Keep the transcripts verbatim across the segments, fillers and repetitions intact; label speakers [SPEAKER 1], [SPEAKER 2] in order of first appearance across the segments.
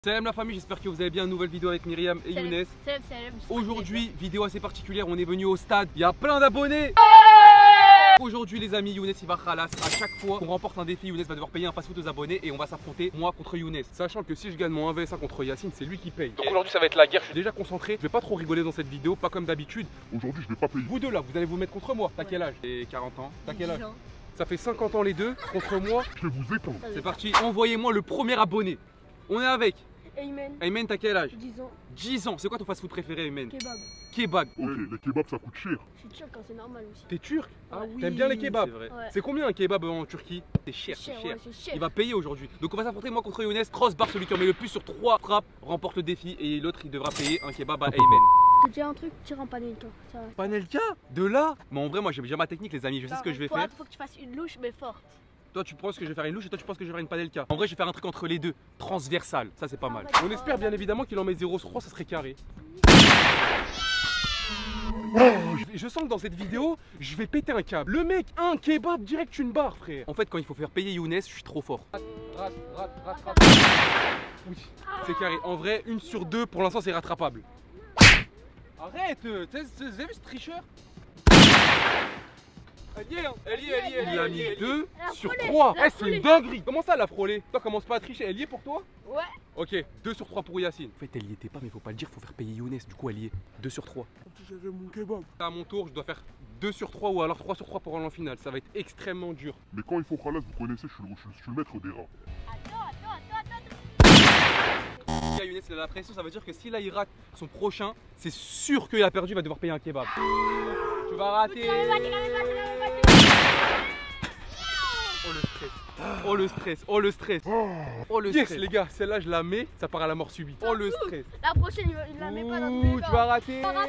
[SPEAKER 1] Salam la famille, j'espère que vous allez bien. Nouvelle vidéo avec Myriam et
[SPEAKER 2] Salam.
[SPEAKER 1] Younes.
[SPEAKER 2] Salam, salam.
[SPEAKER 1] Aujourd'hui, vidéo assez particulière, on est venu au stade. Il y a plein d'abonnés. Aujourd'hui les amis, Younes il va khalas. À chaque fois qu'on remporte un défi, Younes va devoir payer un fast-food aux abonnés et on va s'affronter moi contre Younes. Sachant que si je gagne mon un v un contre Yacine, c'est lui qui paye. Donc aujourd'hui ça va être la guerre, je suis déjà concentré. Je vais pas trop rigoler dans cette vidéo, pas comme d'habitude.
[SPEAKER 3] Aujourd'hui je vais pas payer.
[SPEAKER 1] Vous deux là, vous allez vous mettre contre moi. T'as quel âge? J'ai quarante ans. T'as quel âge?
[SPEAKER 2] dix ans.
[SPEAKER 1] Ça fait cinquante ans les deux contre moi.
[SPEAKER 3] Je vais vous éteindre.
[SPEAKER 1] C'est parti, envoyez-moi le premier abonné. On est avec
[SPEAKER 2] Ayman,
[SPEAKER 1] Ayman, t'as quel âge?
[SPEAKER 2] dix ans,
[SPEAKER 1] dix ans. C'est quoi ton fast-food préféré Ayman?
[SPEAKER 2] kebab.
[SPEAKER 1] Kebab.
[SPEAKER 3] Ok, les kebabs ça coûte cher.
[SPEAKER 2] Je suis turc quand c'est normal aussi.
[SPEAKER 1] T'es turc?
[SPEAKER 2] Ah
[SPEAKER 1] oui. T'aimes bien les kebabs?
[SPEAKER 2] Ouais.
[SPEAKER 1] C'est combien un kebab en Turquie? C'est cher,
[SPEAKER 2] C'est
[SPEAKER 1] c'est
[SPEAKER 2] cher,
[SPEAKER 1] cher.
[SPEAKER 2] ouais, c'est cher.
[SPEAKER 1] Il va payer aujourd'hui. Donc on va s'affronter moi contre Younes. Crossbar, celui qui en met le plus sur trois frappes remporte le défi et l'autre il devra payer un kebab à Ayman.
[SPEAKER 2] Je te dis un truc, tire en panelka. Ça va.
[SPEAKER 1] Panelka? De là? Mais en vrai moi j'ai déjà ma technique les amis, je sais ce que je vais
[SPEAKER 2] faut,
[SPEAKER 1] faire.
[SPEAKER 2] Faut que tu fasses une louche mais forte.
[SPEAKER 1] Toi tu penses que je vais faire une louche et toi tu penses que je vais faire une panelka. En vrai je vais faire un truc entre les deux, transversal, ça c'est pas
[SPEAKER 2] Ah,
[SPEAKER 1] mal.
[SPEAKER 2] ouais,
[SPEAKER 1] On
[SPEAKER 2] ouais,
[SPEAKER 1] espère
[SPEAKER 2] ouais.
[SPEAKER 1] bien évidemment qu'il en met zéro sur trois, ça serait carré. Je- Je sens que dans cette vidéo, je vais péter un câble. Le mec, un kebab direct une barre, frère. En fait, quand il faut faire payer Younes, je suis trop fort. Rate, rate, rate, rate, rate. Oui, c'est carré. En vrai, une sur deux, pour l'instant, c'est rattrapable. Arrête, euh, t'as t'as vu ce tricheur? Elle y est, hein. Elle y est, elle y est, elle y est. Il a mis deux
[SPEAKER 2] Elle a
[SPEAKER 1] sur
[SPEAKER 2] frôlé,
[SPEAKER 1] trois.
[SPEAKER 2] elle a
[SPEAKER 1] Eh, c'est
[SPEAKER 2] frôlé.
[SPEAKER 1] une dinguerie. Comment ça, elle a frôlé? Toi, commence pas à tricher. Elle y est pour toi?
[SPEAKER 2] Ouais.
[SPEAKER 1] Ok, deux sur trois pour Yacine. En fait, elle y était pas, mais faut pas le dire, faut faire payer Younes. Du coup, elle y est. deux sur trois.
[SPEAKER 3] J'avais mon kebab.
[SPEAKER 1] À mon tour, je dois faire deux sur trois ou alors trois sur trois pour aller en finale. Ça va être extrêmement dur.
[SPEAKER 3] Mais quand il faut khalas, vous connaissez, je suis le, je suis- je suis le maître des rats.
[SPEAKER 2] Attends, attends, attends, attends.
[SPEAKER 1] Là, Younes, il a la pression, ça veut dire que si là il rate son prochain, c'est sûr qu'il a perdu, il va devoir payer un kebab. Tu vas rater. Oh le stress. Oh le stress. Oh le stress. Oh le stress. Yes les gars, celle-là je la mets, ça part à la mort subite. Oh le stress.
[SPEAKER 2] La prochaine, il, va- il la met pas dans tous
[SPEAKER 1] Ouh,
[SPEAKER 2] les cas.
[SPEAKER 1] tu vas rater.
[SPEAKER 2] Ouais,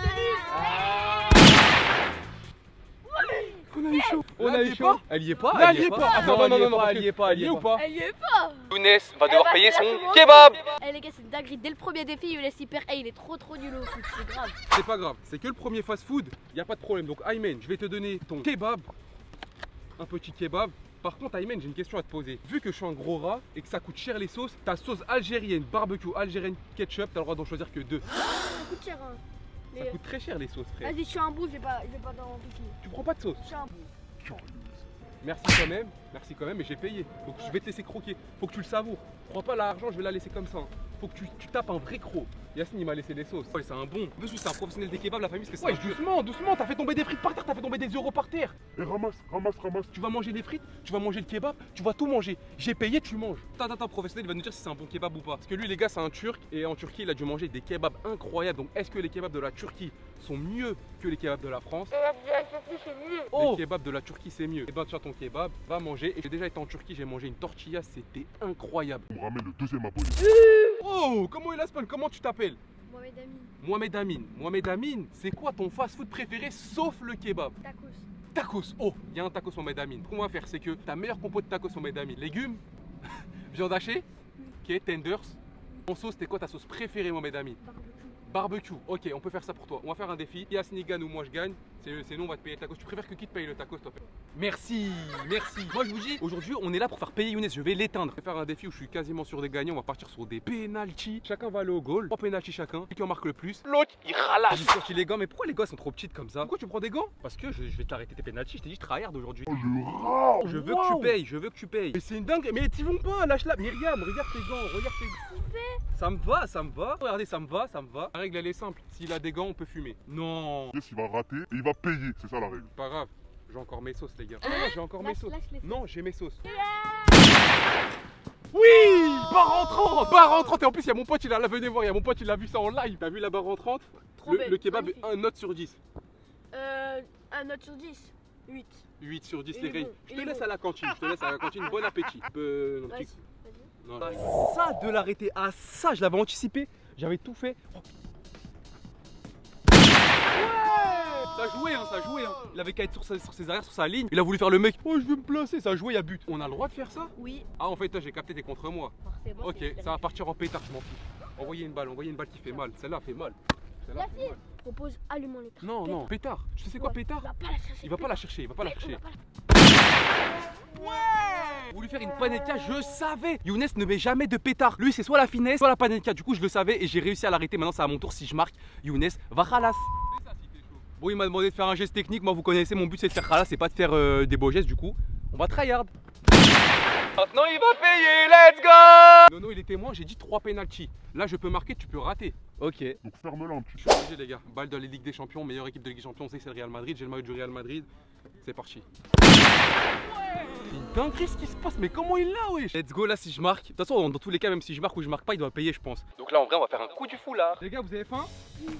[SPEAKER 1] On a eu chaud. On
[SPEAKER 3] Là,
[SPEAKER 1] a
[SPEAKER 3] elle y
[SPEAKER 1] eu
[SPEAKER 3] est
[SPEAKER 1] chaud.
[SPEAKER 3] pas
[SPEAKER 1] Elle y est pas.
[SPEAKER 3] Là, elle y est pas. Attends,
[SPEAKER 1] Non,
[SPEAKER 3] non,
[SPEAKER 1] non,
[SPEAKER 3] non,
[SPEAKER 1] non,
[SPEAKER 3] parce
[SPEAKER 1] elle y
[SPEAKER 3] que-
[SPEAKER 1] est pas. Elle y est
[SPEAKER 3] elle y est
[SPEAKER 1] pas.
[SPEAKER 3] ou pas?
[SPEAKER 2] Elle y est pas.
[SPEAKER 1] Younes va
[SPEAKER 2] Eh
[SPEAKER 1] devoir
[SPEAKER 2] bah,
[SPEAKER 1] payer
[SPEAKER 2] là,
[SPEAKER 1] son
[SPEAKER 2] c'est bon.
[SPEAKER 1] kebab.
[SPEAKER 2] Eh les gars, c'est une dinguerie. Dès le premier défi, il laisse hyper. Eh, il est trop trop nul au foot, c'est grave.
[SPEAKER 1] C'est pas grave, c'est que le premier fast food, il n'y a pas de problème. Donc Ayman, je vais te donner ton kebab, un petit kebab. Par contre Ayman, j'ai une question à te poser. Vu que je suis un gros rat et que ça coûte cher les sauces, ta sauce algérienne, barbecue, algérienne, ketchup, t'as le droit d'en choisir que deux.
[SPEAKER 2] Ça coûte cher, hein.
[SPEAKER 1] Ça
[SPEAKER 2] Mais-
[SPEAKER 1] coûte très cher les sauces frère.
[SPEAKER 2] Vas-y, je suis un bout, je vais pas, je vais pas dans piquer.
[SPEAKER 1] Tu prends pas de sauce.
[SPEAKER 2] Je suis un bout.
[SPEAKER 1] Merci quand même, merci quand même, mais j'ai payé. Donc je vais te laisser croquer. Faut que tu le savoures. Prends pas l'argent, je vais la laisser comme ça. Faut que tu, tu tapes un vrai croc. Yacine il m'a laissé les sauces. Ouais, c'est un bon. Monsieur, c'est un professionnel des kebabs, la famille, parce que c'est. Ouais, doucement, doucement, t'as fait tomber des frites par terre, t'as fait tomber des euros par terre.
[SPEAKER 3] Et ramasse, ramasse, ramasse.
[SPEAKER 1] Tu vas manger des frites, tu vas manger le kebab, tu vas tout manger. J'ai payé, tu manges. Attends, attends, professionnel, il va nous dire si c'est un bon kebab ou pas. Parce que lui, les gars, c'est un turc et en Turquie, il a dû manger des kebabs incroyables. Donc, est-ce que les kebabs de la Turquie sont mieux que les kebabs de la France?
[SPEAKER 2] Oh.
[SPEAKER 1] Les kebabs de la Turquie, c'est mieux. Et ben, tu as ton kebab, va manger. Et j'ai déjà été en Turquie, j'ai mangé une tortilla, c'était incroyable.
[SPEAKER 3] On me ramène le deuxième abonné.
[SPEAKER 1] Oh, comment il a spawn? Comment tu t'appelles?
[SPEAKER 2] Mohamed Amin,
[SPEAKER 1] Mohamed Amin. Mohamed Amin, c'est quoi ton fast-food préféré sauf le kebab?
[SPEAKER 2] tacos.
[SPEAKER 1] Tacos. Oh, il y a un tacos Mohamed Amin. Ce qu'on va faire, c'est que ta meilleure compo de tacos Mohamed Amin, légumes, viande hachée, ok, tenders. En sauce, c'était quoi ta sauce préférée Mohamed Amin?
[SPEAKER 2] Barbecue.
[SPEAKER 1] Barbecue. Ok, on peut faire ça pour toi. On va faire un défi. Yacine il gagne ou moi je gagne. C'est c'est nous, on va te payer le tacos. Tu préfères que qui te paye le tacos, toi? Merci, merci. Moi je vous dis, aujourd'hui on est là pour faire payer Younes. Je vais l'éteindre. Je vais faire un défi où je suis quasiment sûr des gagnants. On va partir sur des pénaltys. Chacun va aller au goal. Trois pénaltys chacun. Celui qui en marque le plus, l'autre il ralasse. J'ai sorti les gants. Mais pourquoi les gars sont trop petites comme ça? Pourquoi tu prends des gants? Parce que je, je vais t'arrêter tes pénaltys. Je t'ai dit, je tryhard aujourd'hui.
[SPEAKER 3] Oh le rat.
[SPEAKER 1] Je veux
[SPEAKER 3] Wow.
[SPEAKER 1] que tu payes, je veux que tu payes. Mais c'est une dingue. Mais t'y vont pas, lâche-la. Myriam, regarde tes gants, regarde tes gants. Ça me va, ça me va. Regardez, ça me va, ça me va. La règle elle est simple. S'il a des gants, on peut fumer. Non.
[SPEAKER 3] Yes, il va rater et il va payer, c'est ça la règle.
[SPEAKER 1] Pas grave, j'ai encore mes sauces les gars. Non, non, j'ai encore mes
[SPEAKER 2] Lâche-
[SPEAKER 1] sauces.
[SPEAKER 2] lâche les
[SPEAKER 1] Non, j'ai mes sauces. Oui, barre rentrante, barre rentrante. Et en plus, il y a mon pote, il a là, venez voir, il y a mon pote, il a vu ça en live. T'as vu la barre rentrante?
[SPEAKER 2] Trop
[SPEAKER 1] Le,
[SPEAKER 2] belle,
[SPEAKER 1] le kebab,
[SPEAKER 2] magnifique.
[SPEAKER 1] un note sur dix.
[SPEAKER 2] Euh, un note sur dix. huit.
[SPEAKER 1] huit sur dix
[SPEAKER 2] Il
[SPEAKER 1] les
[SPEAKER 2] est
[SPEAKER 1] gars.
[SPEAKER 2] bon,
[SPEAKER 1] Je
[SPEAKER 2] il
[SPEAKER 1] te
[SPEAKER 2] est
[SPEAKER 1] laisse
[SPEAKER 2] bon.
[SPEAKER 1] à la cantine, je te laisse à la cantine. Bon appétit. Euh, un
[SPEAKER 2] Vas-y,
[SPEAKER 1] petit-
[SPEAKER 2] vas-y.
[SPEAKER 1] Non, non. Ça de l'arrêter à ça, je l'avais anticipé. J'avais tout fait. Oh. Ça jouait, hein, ça jouait. Hein. Il avait qu'à être sur, sa- sur ses arrières, sur sa ligne. Il a voulu faire le mec. Oh, je veux me placer. Ça jouait, il y a but. On a le droit de faire ça?
[SPEAKER 2] Oui,
[SPEAKER 1] Ah, en fait, toi, j'ai capté, t'es contre moi.
[SPEAKER 2] forcément.
[SPEAKER 1] Ok,
[SPEAKER 2] c'est-
[SPEAKER 1] ça va partir en pétard, je m'en fous. Envoyez une balle, envoyez une balle qui fait mal. Celle-là fait mal. Celle-là fait mal.
[SPEAKER 2] Propose allumons les
[SPEAKER 1] Non, non, pétard. Tu sais c'est quoi
[SPEAKER 2] Ouais,
[SPEAKER 1] pétard?
[SPEAKER 2] Il va pas la chercher.
[SPEAKER 1] Il va pas la chercher, il va pas la
[SPEAKER 2] Mais on
[SPEAKER 1] chercher.
[SPEAKER 2] va pas la-
[SPEAKER 1] Ouais. Voulu faire une panenka, je savais. Younes ne met jamais de pétard. Lui, c'est soit la finesse, soit la panenka. Du coup, je le savais et j'ai réussi à l'arrêter. Maintenant, c'est à mon tour. Si je marque, Younes va khalas. Bon, il m'a demandé de faire un geste technique. Moi, vous connaissez, mon but, c'est de faire khalas, c'est pas de faire euh, des beaux gestes. Du coup, on va tryhard. Maintenant, il va payer. Let's go. Nono, il est témoin. J'ai dit trois penalty. Là, je peux marquer, tu peux rater. Ok.
[SPEAKER 3] Donc ferme-la un petit
[SPEAKER 1] Je suis obligé, les gars. Balle de la Ligue des Champions, meilleure équipe de Ligue des Champions, on sait que c'est le Real Madrid. J'ai le maillot du Real Madrid. C'est parti. Ouais. C'est une dinguerie ce qui se passe, mais comment il l'a, wesh. Let's go, là, si je marque. De toute façon, dans tous les cas, même si je marque ou je marque pas, il doit payer, je pense. Donc là, en vrai, on va faire un coup du foulard. Les gars, vous avez faim?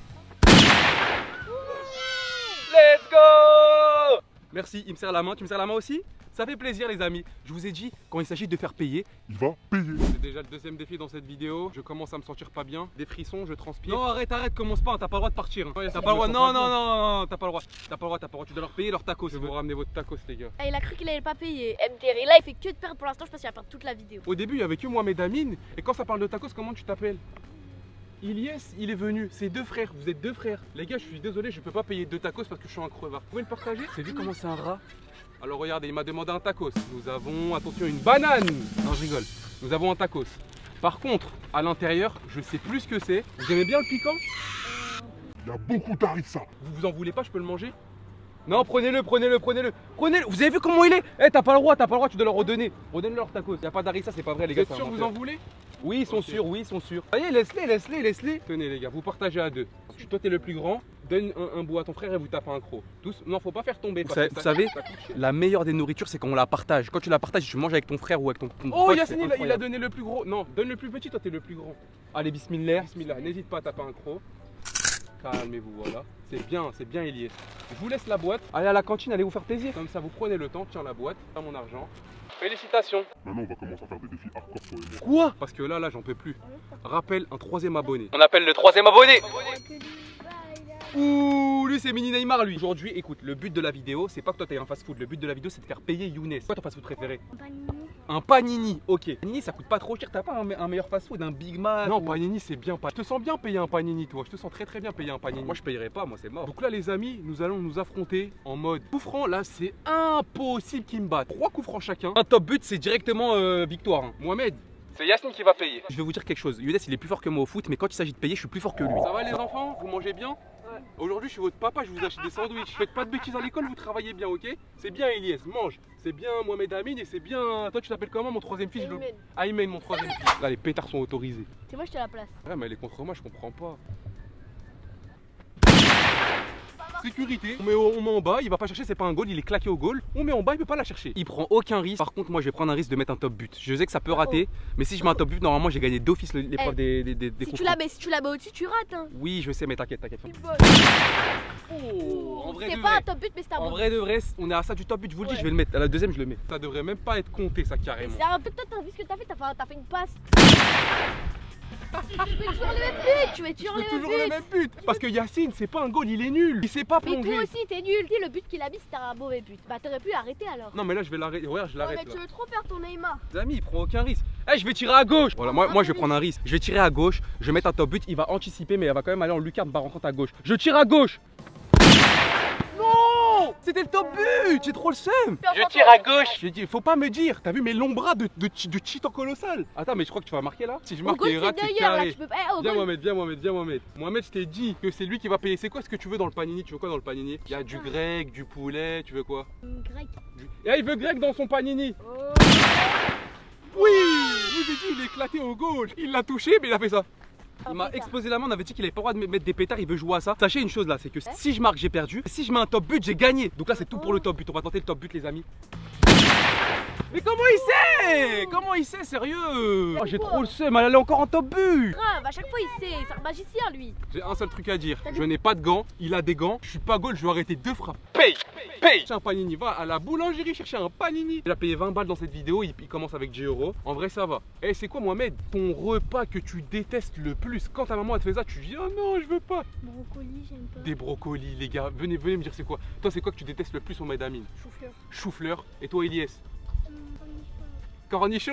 [SPEAKER 1] Let's go. Merci, il me serre la main. Tu me serres la main aussi? Ça fait plaisir, les amis. Je vous ai dit, quand il s'agit de faire payer,
[SPEAKER 3] Il va payer.
[SPEAKER 1] c'est déjà le deuxième défi dans cette vidéo. Je commence à me sentir pas bien. Des frissons, je transpire. Non, arrête, arrête, commence pas. T'as pas le droit de partir. Hein. T'as pas le droit. Non, non, non, non, t'as pas le droit. T'as pas le droit, t'as pas le droit. Tu dois leur payer leur tacos. Vous ramener votre tacos, les gars.
[SPEAKER 2] Ah, il a cru qu'il allait pas payer. M T R, là, il fait que de perdre pour l'instant. Je pense qu'il va perdre toute la vidéo.
[SPEAKER 1] Au début, il y avait que Mohamed Amine. Et quand ça parle de tacos, comment tu t'appelles? Ilyes, il est venu. C'est deux frères. Vous êtes deux frères. Les gars, je suis désolé, je peux pas payer deux tacos parce que je suis un crevard. Vous pouvez le partager? C'est vu comment c'est un rat? Alors regardez, il m'a demandé un tacos. Nous avons, attention, une banane. Non, je rigole. Nous avons un tacos. Par contre, à l'intérieur, je sais plus ce que c'est. Vous aimez bien le piquant?
[SPEAKER 3] Il y a beaucoup d'harissa.
[SPEAKER 1] Vous vous en voulez pas, je peux le manger? Non, prenez-le, prenez-le, prenez-le. Prenez-le. Vous avez vu comment il est? Eh, t'as pas le droit, t'as pas le droit, tu dois leur redonner. Redonne leur tacos. Y a pas d'harissa, c'est pas vrai, les gars. Vous êtes sûrs, vous en voulez? Oui, ils sont
[SPEAKER 3] Ok.
[SPEAKER 1] sûrs, oui, ils sont sûrs. Allez, laisse-les, laisse-les, laisse-les. Tenez, les gars, vous partagez à deux. Toi, t'es le plus grand. Donne un, un bout à ton frère et vous tapez un croc. Tous, non, faut pas faire tomber.
[SPEAKER 4] Vous
[SPEAKER 1] parce
[SPEAKER 4] savez-
[SPEAKER 1] que
[SPEAKER 4] vous
[SPEAKER 1] ça-
[SPEAKER 4] savez,
[SPEAKER 1] ça coûte cher.
[SPEAKER 4] La meilleure des nourritures, c'est quand on la partage. Quand tu la partages, tu manges avec ton frère ou avec ton, ton
[SPEAKER 1] Oh,
[SPEAKER 4] pote,
[SPEAKER 1] Yacine,
[SPEAKER 4] c'est
[SPEAKER 1] il, a- il a
[SPEAKER 4] incroyable.
[SPEAKER 1] donné le plus gros. Non, donne le plus petit, toi, t'es le plus grand. Allez, bismillah. Bismillah, n'hésite pas à taper un croc. Calmez-vous, voilà. C'est bien, c'est bien Elias. Je vous laisse la boîte. Allez à la cantine, allez vous faire plaisir. Comme ça, vous prenez le temps. Tiens la boîte, tiens mon argent. Félicitations.
[SPEAKER 3] Maintenant, on va commencer à faire des défis hardcore pour les
[SPEAKER 1] Quoi? Parce que là, là, j'en peux plus. Rappelle un troisième abonné.
[SPEAKER 4] On appelle le troisième abonné.
[SPEAKER 1] Ouh, lui c'est mini Neymar lui. Aujourd'hui, écoute, le but de la vidéo, c'est pas que toi t'aies un fast food. Le but de la vidéo, c'est de faire payer Younes. Quoi ton fast food préféré? Un panini. Ok. Panini, ça coûte pas trop cher. T'as pas un, me- un meilleur fast food, un Big Mac? Non, panini, c'est bien. Je te sens bien payer un panini, toi. Je te sens très très bien payer un panini.
[SPEAKER 4] Moi, je payerai pas, moi, c'est mort.
[SPEAKER 1] Donc là, les amis, nous allons nous affronter en mode coup franc. Là, c'est impossible qu'ils me battent. Trois coups francs chacun.
[SPEAKER 4] Un top but, c'est directement euh, victoire. hein.
[SPEAKER 1] Mohamed, c'est Yacine qui va payer.
[SPEAKER 4] Je vais vous dire quelque chose. Younes, il est plus fort que moi au foot, mais quand il s'agit de payer, je suis plus fort que lui.
[SPEAKER 1] Ça va les enfants? Vous mangez bien? Aujourd'hui, je suis votre papa, je vous achète des sandwichs. Faites pas de bêtises à l'école, vous travaillez bien, ok? C'est bien Elias, mange. C'est bien Mohamed Amine et c'est bien. Toi, tu t'appelles comment mon troisième fils? je le- Aymen, mon troisième fils. Là, les pétards sont autorisés.
[SPEAKER 2] C'est moi, je te la place.
[SPEAKER 1] Ouais, mais elle est contre moi, je comprends pas. Sécurité, on met, au- on met en bas, il va pas chercher, c'est pas un goal, il est claqué au goal. On met en bas, il peut pas la chercher.
[SPEAKER 4] Il prend aucun risque. Par contre, moi, je vais prendre un risque de mettre un top but. Je sais que ça peut rater, mais si je mets un top but, normalement, j'ai gagné d'office le- l'épreuve des, des, des, des
[SPEAKER 2] Si
[SPEAKER 4] coups
[SPEAKER 2] tu la
[SPEAKER 4] francs.
[SPEAKER 2] mets, si tu la mets au-dessus, tu rates. Hein.
[SPEAKER 4] Oui, je sais, mais t'inquiète, t'inquiète.
[SPEAKER 1] Oh, en vrai
[SPEAKER 2] C'est
[SPEAKER 1] de
[SPEAKER 2] pas
[SPEAKER 1] vrai.
[SPEAKER 2] un top but, mais c'est un
[SPEAKER 4] En
[SPEAKER 2] bon.
[SPEAKER 4] vrai de vrai, on est à ça du top but, je vous le dis,
[SPEAKER 2] Ouais.
[SPEAKER 4] je vais le mettre. À la deuxième, je le mets.
[SPEAKER 1] Ça devrait même pas être compté, ça carrément.
[SPEAKER 2] C'est un peu toi, t'as vu ce que t'as fait, t'as fait, t'as fait une passe. Tu fais toujours le même but, tu fais
[SPEAKER 1] Je
[SPEAKER 2] toujours
[SPEAKER 1] fais
[SPEAKER 2] le
[SPEAKER 1] toujours
[SPEAKER 2] même
[SPEAKER 1] le
[SPEAKER 2] but.
[SPEAKER 1] même but. Parce que Yacine, c'est pas un goal, il est nul. Il sait pas
[SPEAKER 2] Mais toi
[SPEAKER 1] plonger.
[SPEAKER 2] aussi, t'es nul. Dis le but qu'il a mis, c'était un mauvais but. Bah, t'aurais pu arrêter alors.
[SPEAKER 1] Non, mais là, je vais l'arrêter. Regarde, je
[SPEAKER 2] Non,
[SPEAKER 1] l'arrête
[SPEAKER 2] mais
[SPEAKER 1] là.
[SPEAKER 2] tu veux trop faire ton Neymar.
[SPEAKER 4] Les amis, il prend aucun risque. Eh, je vais tirer à gauche. Voilà, moi, moi je vais prendre un risque. Je vais tirer à gauche, je vais mettre un top but, il va anticiper, mais il va quand même aller en lucarne par rentrant à gauche. Je tire à gauche. Non, c'était le top but. J'ai trop le seum.
[SPEAKER 2] Je tire à
[SPEAKER 4] gauche.
[SPEAKER 1] J'ai dit, faut pas me dire. T'as vu mes longs bras de, de, de cheater colossal. Attends, mais je crois que tu vas marquer là. Si je
[SPEAKER 2] Au
[SPEAKER 1] marque
[SPEAKER 2] goal,
[SPEAKER 1] et
[SPEAKER 2] c'est
[SPEAKER 1] rate, c'est
[SPEAKER 2] d'ailleurs là,
[SPEAKER 1] carré.
[SPEAKER 2] tu peux pas. Eh, au
[SPEAKER 1] Viens
[SPEAKER 2] goal.
[SPEAKER 1] Mohamed, viens Mohamed, viens Mohamed. Mohamed, je t'ai dit que c'est lui qui va payer. C'est quoi ce que tu veux dans le panini? Tu veux quoi dans le panini? Il y a du grec, du poulet, tu veux quoi?
[SPEAKER 2] Hum, Grec.
[SPEAKER 1] Du... Et il veut grec dans son panini.
[SPEAKER 2] Oh.
[SPEAKER 1] Oui, je vous ai dit, il est éclaté au goal. Il l'a touché, mais il a fait ça.
[SPEAKER 4] Il m'a explosé la main, on avait dit qu'il avait pas le droit de mettre des pétards, il veut jouer à ça. Sachez une chose là, c'est que si je marque, j'ai perdu. Si je mets un top but, j'ai gagné. Donc là, c'est tout pour le top but. On va tenter le top but, les amis. Mais comment il sait? Comment il sait, sérieux? Oh, j'ai trop le seum, elle est encore en top but.
[SPEAKER 2] Grave, à chaque fois il sait, c'est un magicien lui.
[SPEAKER 1] J'ai un seul truc à dire.
[SPEAKER 2] T'as dit-
[SPEAKER 1] Je n'ai pas de gants, il a des gants. Je suis pas goal, je vais arrêter deux frappes.
[SPEAKER 4] Paye, paye.
[SPEAKER 1] Chercher un panini, va à la boulangerie chercher un panini. Il a payé vingt balles dans cette vidéo, il, il commence avec dix euros. En vrai, ça va. Eh, c'est quoi, Mohamed, ton repas que tu détestes le plus? Quand ta maman elle te fait ça, tu dis oh non, je veux pas.
[SPEAKER 2] Brocoli, j'aime pas.
[SPEAKER 1] Des brocolis, les gars. Venez, venez me dire c'est quoi. Toi, c'est quoi que tu détestes le plus, Mohamed Amine?
[SPEAKER 2] Chou-fleur.
[SPEAKER 1] Chou-fleur. Et toi, Elias? Cornichon.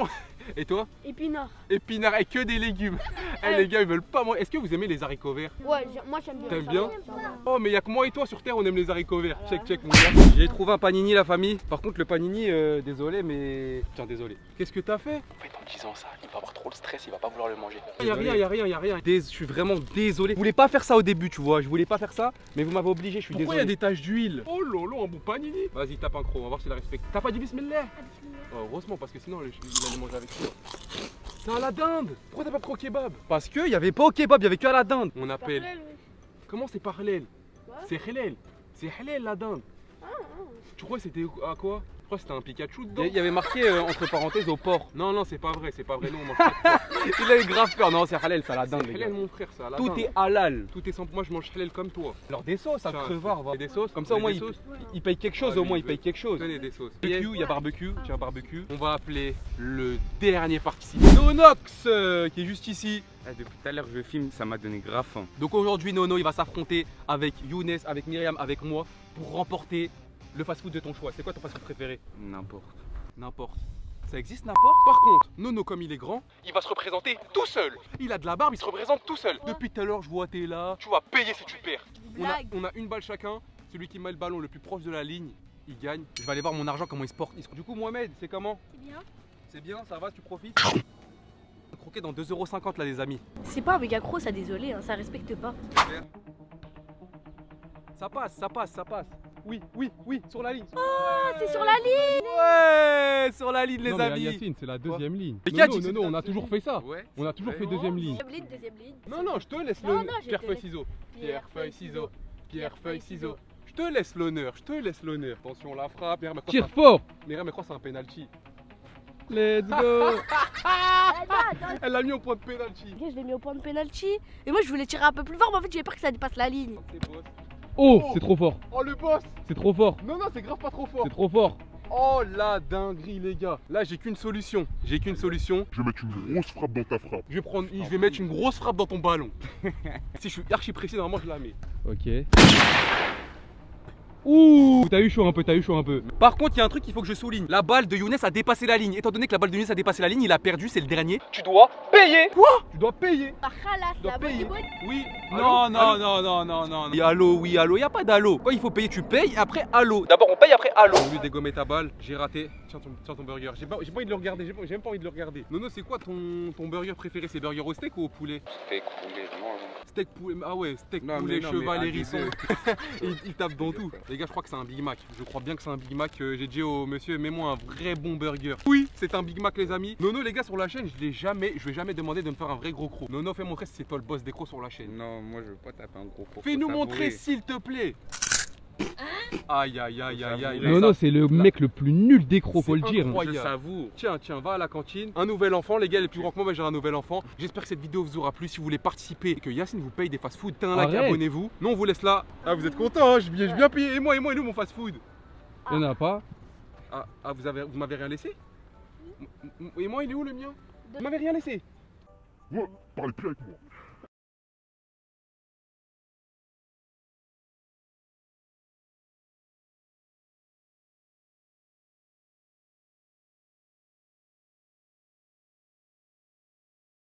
[SPEAKER 1] Et toi?
[SPEAKER 2] Épinard.
[SPEAKER 1] Épinards et que des légumes. Eh les gars, ils veulent pas manger. Est-ce que vous aimez les haricots verts?
[SPEAKER 2] Ouais, moi j'aime bien.
[SPEAKER 1] T'aimes
[SPEAKER 2] Ça
[SPEAKER 1] bien?
[SPEAKER 2] va.
[SPEAKER 1] Oh, mais il y a que moi et toi sur terre, on aime les haricots verts. Check, check, mon gars. J'ai trouvé un panini, la famille. Par contre, le panini, euh, désolé, mais. Tiens, désolé. Qu'est-ce que t'as fait? En fait, en disant ça, il va avoir trop le stress, il va pas vouloir le manger. Il y a rien, il y a rien, il y a rien. Dés- Je suis vraiment désolé. Je voulais pas faire ça au début, tu vois. Je voulais pas faire ça, mais vous m'avez obligé, je suis
[SPEAKER 4] Pourquoi il
[SPEAKER 1] désolé.
[SPEAKER 4] y a des taches d'huile?
[SPEAKER 1] Oh lolo, un bon panini. Vas-y, tape un croc, on va voir s'il la respecte. T'as pas dit bismillah? Oh, heureusement, parce que sinon, il allait manger avec toi. C'est à la dinde. Pourquoi t'as pas pris au kebab? Parce qu'il y avait pas au kebab, il y avait que à la dinde. On appelle. Comment c'est parallèle? C'est halal. C'est halal la dinde. Tu crois que c'était à quoi? Je crois que c'était un Pikachu dedans. Il y avait marqué euh, entre parenthèses au porc. Non, non, c'est pas vrai, c'est pas vrai. Nous, on mange pas de porc. Il a eu grave peur. Non, c'est halal, c'est à la dinde.
[SPEAKER 4] C'est
[SPEAKER 1] les gars.
[SPEAKER 4] halal, mon frère, ça. à la
[SPEAKER 1] Tout
[SPEAKER 4] dinde.
[SPEAKER 1] est halal. Tout est sans. Moi, je mange halal comme toi.
[SPEAKER 4] Alors des sauces à
[SPEAKER 1] Tiens,
[SPEAKER 4] crevard, va.
[SPEAKER 1] et des sauces. Comme ça,
[SPEAKER 4] Et
[SPEAKER 1] au moins,
[SPEAKER 4] des
[SPEAKER 1] il,
[SPEAKER 4] sauces.
[SPEAKER 1] il paye quelque chose.
[SPEAKER 4] Ah,
[SPEAKER 1] Au
[SPEAKER 4] lui,
[SPEAKER 1] moins,
[SPEAKER 4] il
[SPEAKER 1] il paye
[SPEAKER 4] veut.
[SPEAKER 1] quelque chose.
[SPEAKER 4] Tenez des sauces.
[SPEAKER 1] Barbecue, il y a barbecue. Tiens, barbecue. On va appeler le dernier participant. Nonox, euh, qui est juste ici.
[SPEAKER 5] Ah, depuis tout à l'heure je filme, ça m'a donné grave faim.
[SPEAKER 1] Donc aujourd'hui, Nono, il va s'affronter avec Younes, avec Myriam, avec moi pour remporter le fast-food de ton choix. C'est quoi ton fast-food préféré?
[SPEAKER 5] N'importe.
[SPEAKER 1] N'importe. Ça existe n'importe? Par contre, Nono, comme il est grand, il va se représenter tout seul. Il a de la barbe, il se représente tout seul. Depuis tout à l'heure, je vois t'es là. Tu vas payer si tu perds. On a,
[SPEAKER 2] Blague.
[SPEAKER 1] on a une balle chacun. Celui qui met le ballon le plus proche de la ligne, il gagne. Je vais aller voir mon argent, comment il se porte. Il se- Du coup, Mohamed, c'est comment?
[SPEAKER 2] C'est bien.
[SPEAKER 1] C'est bien, ça va, tu profites? On croquait dans deux euros cinquante là, les amis.
[SPEAKER 2] C'est pas un méga gros, ça désolé, hein, ça respecte pas.
[SPEAKER 1] Ça passe, ça passe, ça passe. Oui, oui, oui, sur la ligne.
[SPEAKER 2] Ah, c'est sur la ligne.
[SPEAKER 1] Ouais, sur la ligne, les
[SPEAKER 4] Non, mais
[SPEAKER 1] amis.
[SPEAKER 4] Yacine, c'est la deuxième ligne.
[SPEAKER 1] Les
[SPEAKER 4] Non,
[SPEAKER 1] gars,
[SPEAKER 4] non,
[SPEAKER 1] tu-
[SPEAKER 4] non, non, on a toujours fait ça.
[SPEAKER 5] Ouais.
[SPEAKER 4] On a toujours
[SPEAKER 5] Ouais.
[SPEAKER 4] fait deuxième ligne.
[SPEAKER 2] Deuxième ligne, deuxième ligne.
[SPEAKER 1] Non, non, je te laisse
[SPEAKER 2] Non,
[SPEAKER 1] l'honneur.
[SPEAKER 2] non, je
[SPEAKER 1] Pierre,
[SPEAKER 2] te
[SPEAKER 1] feuille,
[SPEAKER 2] laisse.
[SPEAKER 1] ciseaux.
[SPEAKER 2] Pierre, feuille, ciseaux.
[SPEAKER 1] Pierre, feuille, ciseaux. Je te laisse l'honneur, je te laisse l'honneur. Attention, la frappe. Myriam, elle croit
[SPEAKER 4] Tire
[SPEAKER 1] que
[SPEAKER 4] fort.
[SPEAKER 1] c'est un- Myriam, elle croit que c'est un penalty.
[SPEAKER 4] Let's go.
[SPEAKER 1] Elle l'a mis au point de penalty.
[SPEAKER 2] Ok, je l'ai mis au point de penalty. Et moi, je voulais tirer un peu plus fort, mais en fait, j'avais peur que ça dépasse la ligne.
[SPEAKER 1] C'est boss.
[SPEAKER 4] Oh, c'est trop fort.
[SPEAKER 1] Oh, le boss.
[SPEAKER 4] C'est trop fort.
[SPEAKER 1] Non, non, c'est grave pas trop fort.
[SPEAKER 4] C'est trop fort.
[SPEAKER 1] Oh la dinguerie, les gars. Là, j'ai qu'une solution. J'ai qu'une solution.
[SPEAKER 3] Je vais mettre une grosse frappe dans ta frappe.
[SPEAKER 1] Je vais prendre, je vais mettre une grosse frappe dans ton ballon. Si je suis archi précis, normalement, je la mets.
[SPEAKER 4] Ok. Ouh, t'as eu chaud un peu, t'as eu chaud un peu.
[SPEAKER 1] Par contre, il y a un truc qu'il faut que je souligne. La balle de Younes a dépassé la ligne. Étant donné que la balle de Younes a dépassé la ligne, il a perdu, c'est le dernier. Tu dois payer. Quoi? Tu dois payer.
[SPEAKER 2] Ah, khalas,
[SPEAKER 1] Tu dois
[SPEAKER 2] la
[SPEAKER 1] payer.
[SPEAKER 2] bonne
[SPEAKER 1] Oui.
[SPEAKER 4] Non,
[SPEAKER 1] Allô
[SPEAKER 4] non,
[SPEAKER 1] Allô
[SPEAKER 4] non, non, non, non.
[SPEAKER 1] Oui, allô, oui, allô. Il n'y a pas d'allô. Quand il faut payer, tu payes. Après, allô. D'abord, on paye, après, allô. J'ai voulu dégommer ta balle. J'ai raté. Tiens ton, tiens ton burger. J'ai pas, j'ai pas envie de le regarder. J'ai pas- j'ai même pas envie de le regarder. Nono, c'est quoi ton, ton burger préféré? C'est burger au steak ou au poulet?
[SPEAKER 5] Steak, poulet, non.
[SPEAKER 1] Steak poulet. Ah ouais, steak
[SPEAKER 5] Non,
[SPEAKER 1] poulet,
[SPEAKER 5] mais non, mais
[SPEAKER 1] cheval,
[SPEAKER 5] un des
[SPEAKER 1] hérisson.
[SPEAKER 5] deux.
[SPEAKER 1] il, il tape dans tout. Les gars, je crois que c'est un Big Mac. Je crois bien que c'est un Big Mac. Euh, J'ai dit au monsieur, mets-moi un vrai bon burger. Oui, c'est un Big Mac, les amis. Nono, les gars, sur la chaîne, je l'ai jamais, je vais jamais demander de me faire un vrai gros croc. Nono, fais montrer si c'est toi le boss des crocs sur la chaîne.
[SPEAKER 5] Non, moi je veux pas taper un gros croc.
[SPEAKER 1] Fais-nous
[SPEAKER 5] Faut
[SPEAKER 1] montrer,
[SPEAKER 5] savourer.
[SPEAKER 1] s'il te plaît. Aïe, aïe, aïe, aïe, aïe.
[SPEAKER 4] Non, non, c'est le mec le plus nul des crocs, faut le
[SPEAKER 1] C'est
[SPEAKER 4] dire.
[SPEAKER 1] incroyable.
[SPEAKER 5] Je savoure.
[SPEAKER 1] Tiens, tiens, va à la cantine. Un nouvel enfant, les gars, les plus grands que moi, bah, j'ai un nouvel enfant. J'espère que cette vidéo vous aura plu. Si vous voulez participer et que Yacine vous paye des fast-food, t'as un like,
[SPEAKER 4] Arrête.
[SPEAKER 1] abonnez-vous. Nous, on vous laisse là. Ah, vous êtes contents, hein, je viens je viens payer. Et moi, et moi, et nous, mon fast-food.
[SPEAKER 4] Il y en a pas.
[SPEAKER 1] Ah, ah, vous avez, vous m'avez rien laissé? M- m- Et moi, il est où le mien? Vous m'avez rien laissé?
[SPEAKER 3] Ouais, parlez plus avec moi.